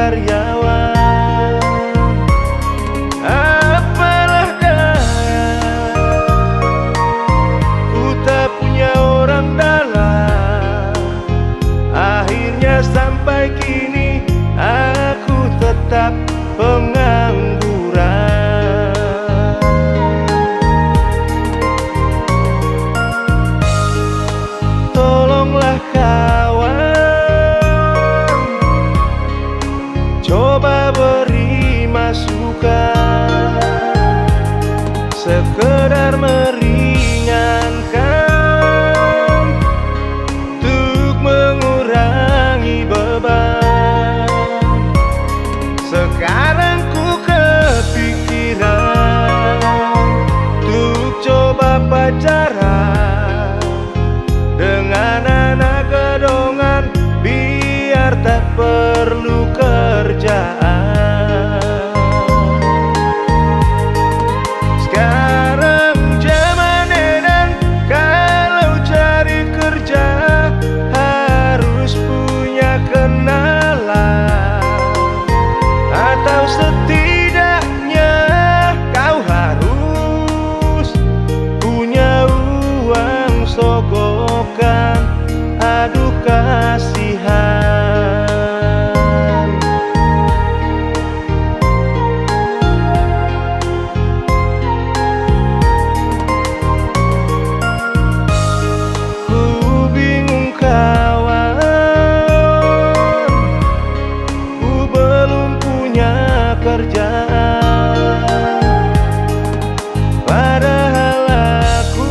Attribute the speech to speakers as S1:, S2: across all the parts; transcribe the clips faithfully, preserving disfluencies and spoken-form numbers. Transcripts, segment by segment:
S1: karyawan. Apalah daya, ku tak punya orang dalam. Akhirnya sampai kini aku tetap pengangguran. Tolonglah kawan, coba beri masukan, sekedar meringankan, untuk mengurangi beban. Sekarang ku kepikiran untuk coba pacaran dengan anak gedongan, biar tak perlu kerjaan. Sekarang zaman edan, kalau cari kerja harus punya kenalan, atau setidaknya kau harus punya uang sogokan. Aduh kasihan, ku bingung kawan, ku belum punya kerjaan, padahal aku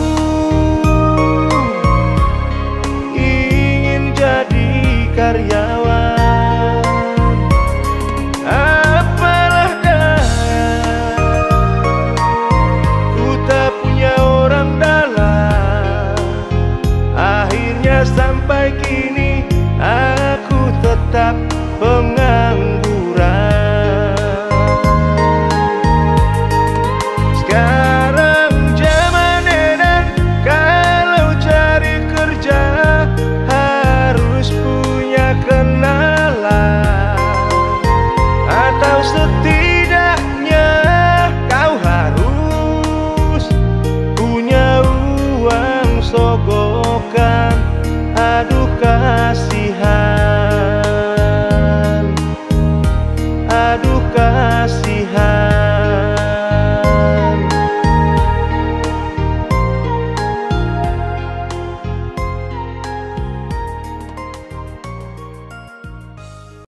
S1: ingin jadi karyawan. Apalah daya, ku tak punya orang dalam. Akhirnya sampai kini aku tetap pengangguran. Sekarang zaman edan, kalau cari kerja harus punya kenalan, atau setidaknya kau harus punya uang sogokan. Aduh kasihan.